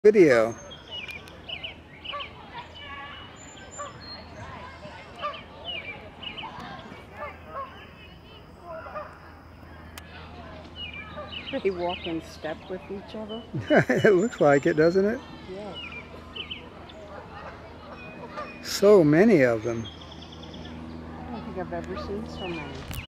Video. They walk in step with each other. It looks like it, doesn't it? Yeah. So many of them. I don't think I've ever seen so many.